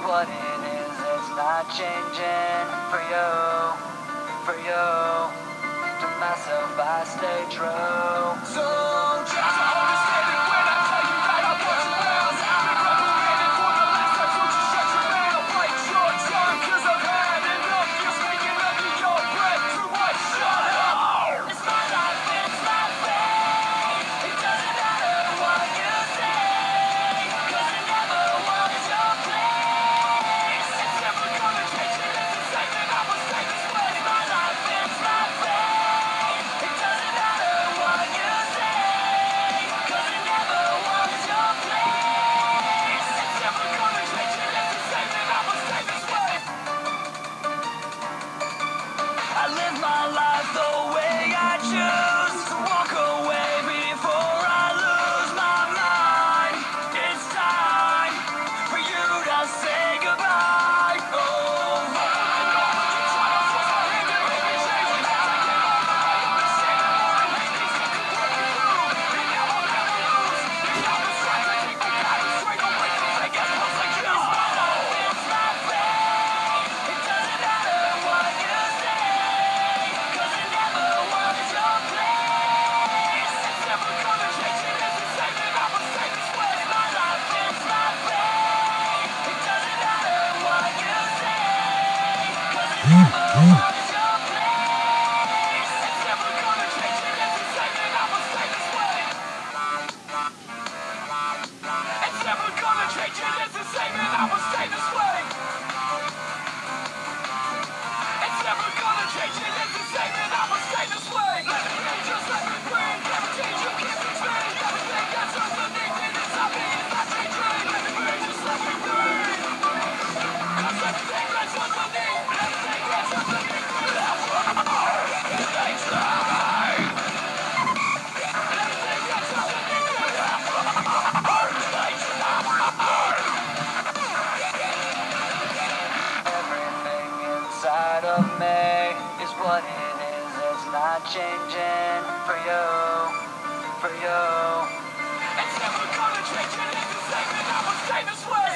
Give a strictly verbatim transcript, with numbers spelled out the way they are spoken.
what it is, it's not changing for you, for you. To myself I stay true. So try to understand it when I tell you that I want you down. Been reprimanded for the last time, so just shut your mouth. Bite your tongue, cause I've had enough. You're speaking under your breath, too much, shut up. It's my life, it's my fate. It doesn't matter what you say, cause it never was your place. It's never gonna change, it is the same, and I will stay this way. It's my life, it's my fate. It doesn't matter what you say, cause it never was your place. It's never gonna change, it is the same, and I will stay this way. I live my life the way I choose to walk away before I lose my mind. It's time for you to say goodbye. Oh, I know you try to force my hand and make me change it. I can't hold my head on the sand and more and hate these things I'm working through. And now I'm at a lose. And I'm just trying to keep the pattern straight away from fake ass pups like you. It's my life, it's my fate. It doesn't matter what you say, cause it never was your place. It's never gonna change, it is the same, and I will stay this way. It's my life, it's my fate. It doesn't matter what you say, cause it never was your place. It's never gonna change, it is the same, and I will stay this way. It's never gonna change, it is the same, and I will stay this way. It's never gonna change, it is the same, and I will stay this way. Let me be, just let me breathe. Never change, you can't fix me. Everything that's underneath it is not me, it's not changing. Let me be, just let me breathe. Cause everything that's underneath, everything that's underneath it is not everything's lying. Everything that's underneath it is not everything's lying. Everything inside of me is what it is, it's not changing for you, for you. It's never gonna change, it is the same, and I will stay this way.